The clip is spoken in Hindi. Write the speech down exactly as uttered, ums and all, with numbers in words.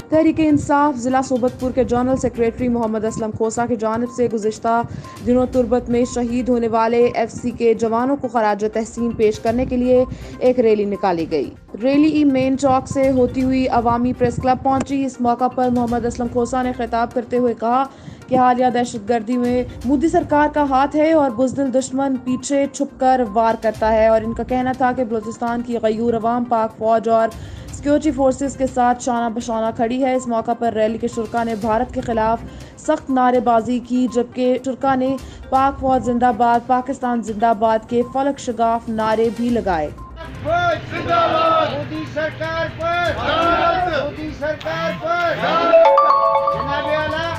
तहरीक इंसाफ जिला सोबतपुर के जनरल सेक्रेटरी मोहम्मद असलम खोसा की जानिब से गुज़िश्ता दिनों तुर्बत में शहीद होने वाले एफ सी के जवानों को खराज तहसीन पेश करने के लिए एक रैली निकाली गई। रैली ई मेन चौक से होती हुई अवामी प्रेस क्लब पहुंची। इस मौका पर मोहम्मद असलम खोसा ने खिताब करते हुए कहा कि हालिया दहशतगर्दी में मोदी सरकार का हाथ है और बुज़दिल दुश्मन पीछे छुपकर वार करता है। और इनका कहना था कि बलूचिस्तान की गयूर अवाम पाक फौज और सिक्योरिटी फोर्सेस के साथ शाना बशाना खड़ी है। इस मौका पर रैली के शुरा ने भारत के खिलाफ सख्त नारेबाजी की, जबकि शुरा ने पाक फौज जिंदाबाद, पाकिस्तान जिंदाबाद के फलक शगाफ नारे भी लगाए। मोदी सरकार पर, मोदी सरकार पर, जनाब आला